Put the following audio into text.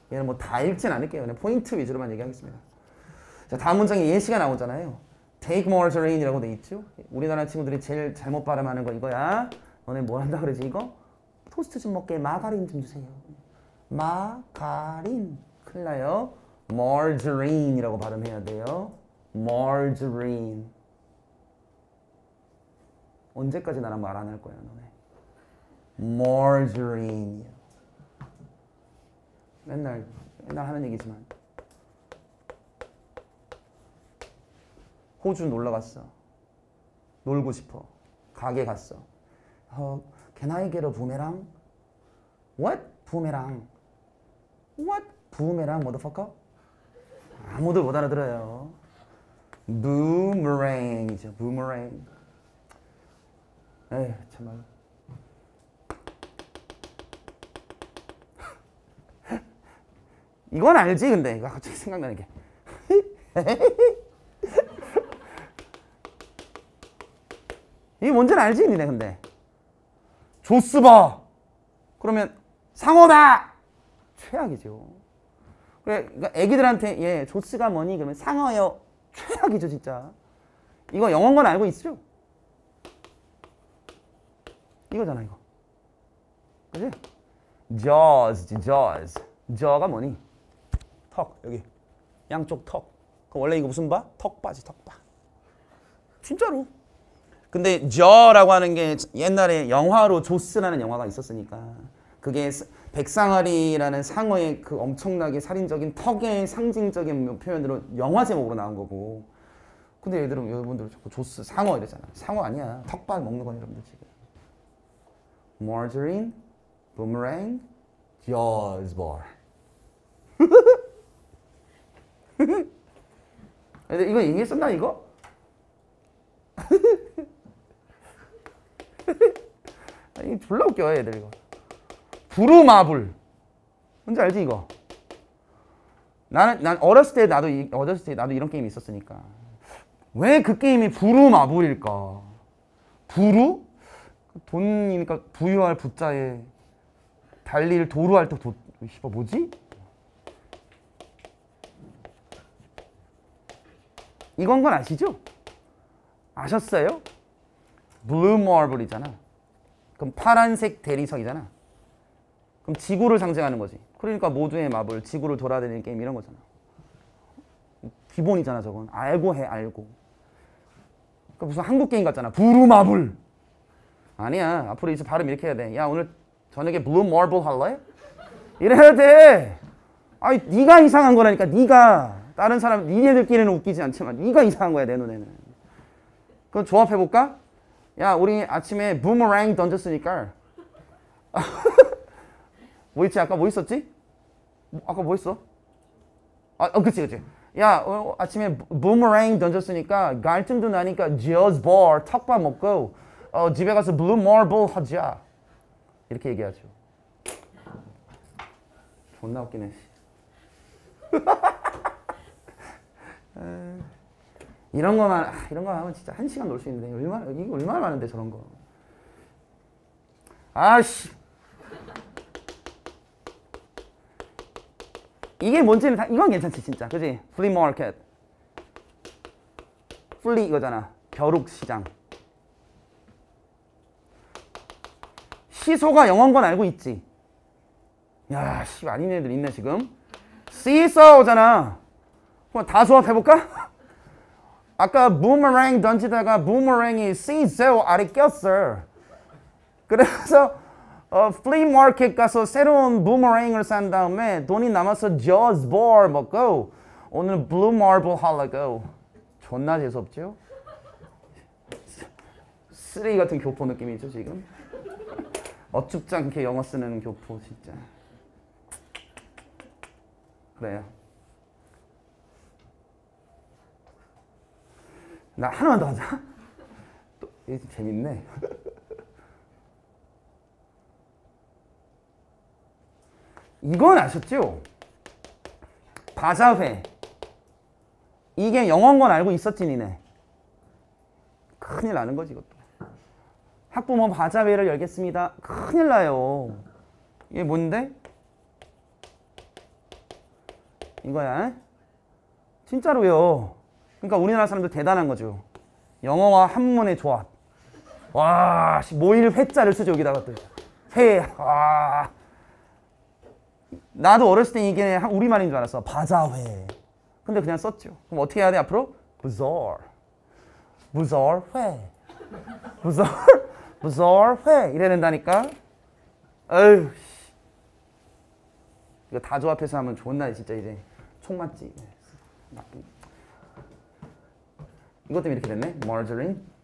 얘는 뭐 다 읽진 않을게요. 그냥 포인트 위주로만 얘기하겠습니다. 자, 다음 문장에 예시가 나오잖아요. Take margarine이라고 돼 있죠. 우리나라 친구들이 제일 잘못 발음하는 거 이거야. 너네 뭘 한다 그러지 이거? 토스트 좀 먹게 마가린 좀 주세요. 마가린. 큰일 나요. margarine이라고 발음해야 돼요. margarine. 언제까지 나랑 말 안 할 거야 너네. margarine. 맨날 하는 얘기지만. 호주 놀러 갔어. 놀고 싶어. 가게 갔어. Can I get a boomerang? What? boomerang. What? boomerang, motherfucker? 아무도 못 알아들어요. boomerang이죠. boomerang. 에이, 정말. 이건 알지, 근데. 이거 갑자기 생각나는 게. 이게 뭔지는 알지, 니네, 근데. 조스바. 그러면 상어다. 최악이죠. 그래, 그러니까 애기들한테 예, 조스가 뭐니? 그러면 상어요. 최악이죠, 진짜. 이거 영어인 건 알고 있죠? 이거잖아, 이거. 그지? Jaws지, jaws. jaw가 뭐니? 턱, 여기. 양쪽 턱. 그럼 원래 이거 무슨 바? 턱바지, 턱바. 진짜로. 근데 jaw라고 하는 게 옛날에 영화로 조스라는 영화가 있었으니까 그게 백상아리라는 상어의 그 엄청나게 살인적인 턱의 상징적인 표현으로 영화 제목으로 나온 거고. 근데 여러분들 자꾸 조스, 상어 이러잖아. 상어 아니야. 턱발 먹는 건 여러분들 지금. margarine, boomerang, jaws bar. 근데 이거 얘기했었나 이거? 이게 졸라 웃겨 애들 이거. 부루마블. 뭔지 알지 이거? 난 어렸을 때 나도 이런 게임이 있었으니까. 왜 그 게임이 부루마블일까? 부루? 돈이니까 부유할 부자에 달릴 도루할 때 뭐지? 이건 건 아시죠? 아셨어요? 블루 마블이잖아. 그럼 파란색 대리석이잖아. 그럼 지구를 상징하는 거지. 그러니까 모두의 마블, 지구를 돌아다니는 게임 이런 거잖아. 기본이잖아 저건. 알고 해, 알고. 그러니까 무슨 한국 게임 같잖아. 블루 마블. 아니야. 앞으로 이제 발음 이렇게 해야 돼. 야 오늘 저녁에 블루 마블 할래? 이래야 돼. 아니 네가 이상한 거라니까. 네가. 다른 사람, 니네들끼리는 웃기지 않지만 네가 이상한 거야 내 눈에는. 그럼 조합해볼까? 야 우리 아침에 부메랑 던졌으니까 뭐 있지? 아까 뭐 있었지? 아까 뭐 있어? 그치. 야 아침에 부메랑 던졌으니까 갈등도 나니까 jaws bar 턱밥 먹고 집에 가서 블루 마블 하자. 이렇게 얘기하죠. 존나 웃기네. 이런 거 하면 진짜 1시간 놀 수 있는데 이거 얼마나 많은데 저런 거. 아씨. 이게 뭔지는 이건 괜찮지 진짜. 그지? 플리 마켓. 플리 이거잖아. 벼룩 시장. 시소가 영어인 건 알고 있지? 야, 씨, 아닌 애들 있네 지금. 시소잖아. 그럼 다 조합해볼까? 아까 부메랑 던지다가 부메랑이 시소 아래 꼈어. 그래서 플리마켓 가서 새로운 부메랑을 산 다음에 돈이 남아서 jaws bar 먹고 오늘 블루 마블 하려고. 존나 재수없죠? 쓰레기 같은 교포 느낌이죠 지금? 어춥지 않게 영어 쓰는 교포 진짜. 그래요. 나 하나만 더 하자. 또 이게 재밌네. 이건 아셨죠? 바자회. 이게 영어인 건 알고 있었지 니네. 큰일 나는 거지 이것도. 학부모 바자회를 열겠습니다. 큰일 나요. 이게 뭔데? 이거야. 진짜로요. 그러니까 우리나라 사람들 대단한 거죠. 영어와 한문의 조합. 와, 모일 회자를 쓰죠 여기다가 또. 회. 와. 나도 어렸을 때 이게 우리말인 줄 알았어. 바자회. 근데 그냥 썼죠. 그럼 어떻게 해야 돼 앞으로? 부설. 부설회. 부설회. 이래야 된다니까. 어휴. 이거 다 조합해서 하면 존나 진짜 이제 총 맞지. 나쁜. 이것 때문에 이렇게 됐네. margarine.